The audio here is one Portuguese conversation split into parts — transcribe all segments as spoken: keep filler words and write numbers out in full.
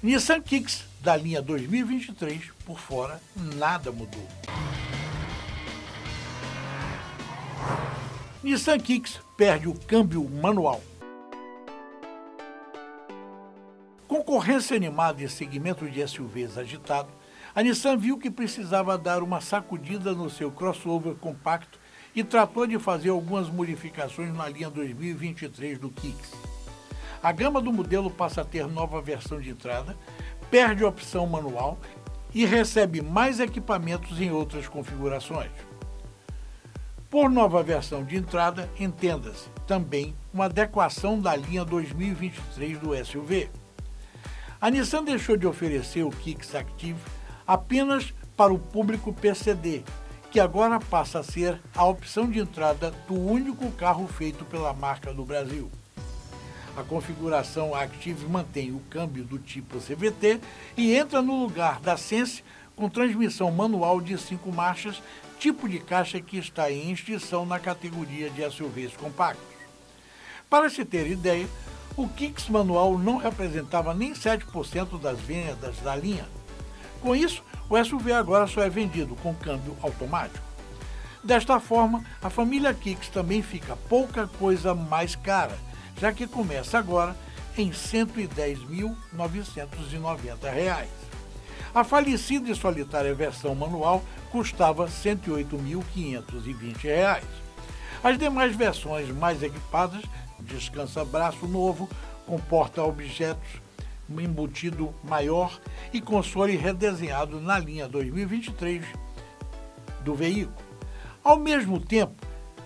Nissan Kicks da linha dois mil e vinte e três, por fora, nada mudou. Nissan Kicks perde o câmbio manual. Concorrência animada em segmento de S U Vs agitado, a Nissan viu que precisava dar uma sacudida no seu crossover compacto e tratou de fazer algumas modificações na linha dois mil e vinte e três do Kicks. A gama do modelo passa a ter nova versão de entrada, perde a opção manual e recebe mais equipamentos em outras configurações. Por nova versão de entrada, entenda-se também uma adequação da linha dois mil e vinte e três do S U V. A Nissan deixou de oferecer o Kicks Active apenas para o público P C D, que agora passa a ser a opção de entrada do único carro feito pela marca no Brasil. A configuração Active mantém o câmbio do tipo C V T e entra no lugar da Sense com transmissão manual de cinco marchas, tipo de caixa que está em extinção na categoria de S U Vs compactos. Para se ter ideia, o Kicks manual não representava nem sete por cento das vendas da linha. Com isso, o S U V agora só é vendido com câmbio automático. Desta forma, a família Kicks também fica pouca coisa mais cara, já que começa agora em cento e dez mil novecentos e noventa reais. A falecida e solitária versão manual custava cento e oito mil quinhentos e vinte reais. As demais versões mais equipadas, descansa-braço novo, com porta-objetos embutido maior e console redesenhado na linha dois mil e vinte e três do veículo. Ao mesmo tempo,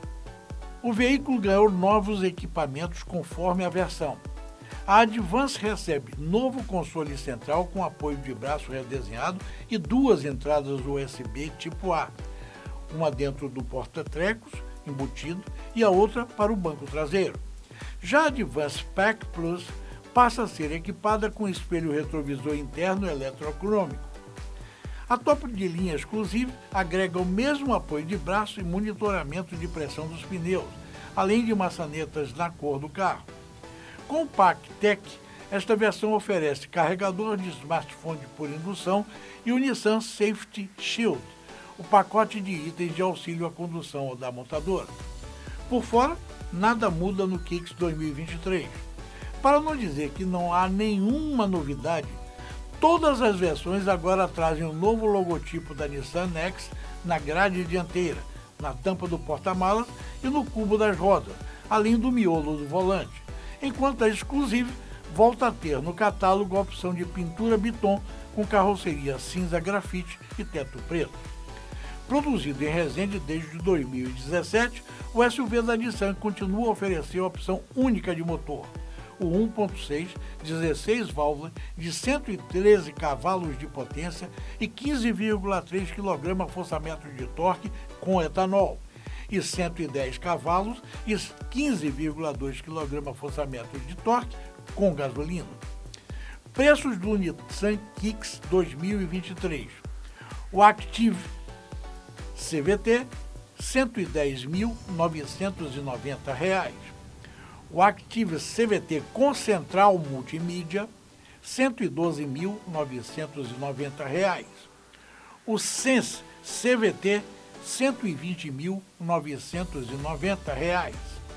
o veículo ganhou novos equipamentos conforme a versão. A Advance recebe novo console central com apoio de braço redesenhado e duas entradas U S B tipo A, uma dentro do porta-trecos embutido e a outra para o banco traseiro. Já a Advance Pack Plus passa a ser equipada com espelho retrovisor interno eletrocrômico. A topo de linha exclusiva agrega o mesmo apoio de braço e monitoramento de pressão dos pneus, além de maçanetas na cor do carro. Com o Pack Tech, esta versão oferece carregador de smartphone por indução e o Nissan Safety Shield, o pacote de itens de auxílio à condução da montadora. Por fora, nada muda no Kicks dois mil e vinte e três. Para não dizer que não há nenhuma novidade, todas as versões agora trazem um novo logotipo da Nissan Next na grade dianteira, na tampa do porta-malas e no cubo das rodas, além do miolo do volante, enquanto a Exclusive volta a ter no catálogo a opção de pintura Biton com carroceria cinza grafite e teto preto. Produzido em Resende desde dois mil e dezessete, o S U V da Nissan continua a oferecer a opção única de motor, o um ponto seis, dezesseis válvulas de cento e treze cavalos de potência e quinze vírgula três quilograma-força-metro de torque com etanol, e cento e dez cavalos e quinze vírgula dois quilograma-força-metro de torque com gasolina. Preços do Nissan Kicks dois mil e vinte e três. O Active C V T, cento e dez mil novecentos e noventa reais. O Active C V T com central multimídia, cento e doze mil novecentos e noventa reais. O Sense C V T, cento e vinte mil novecentos e noventa reais.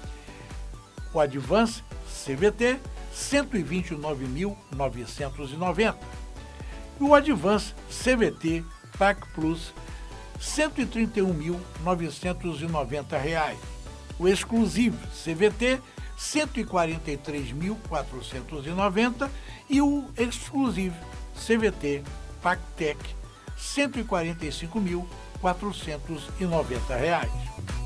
O Advance C V T, cento e vinte e nove mil novecentos e noventa. E o Advance C V T Pack Plus, cento e trinta e um mil novecentos e noventa reais. O Exclusive C V T, cento e quarenta e três mil quatrocentos e noventa e o Exclusive C V T Pack Tech, cento e quarenta e cinco mil quatrocentos e noventa reais.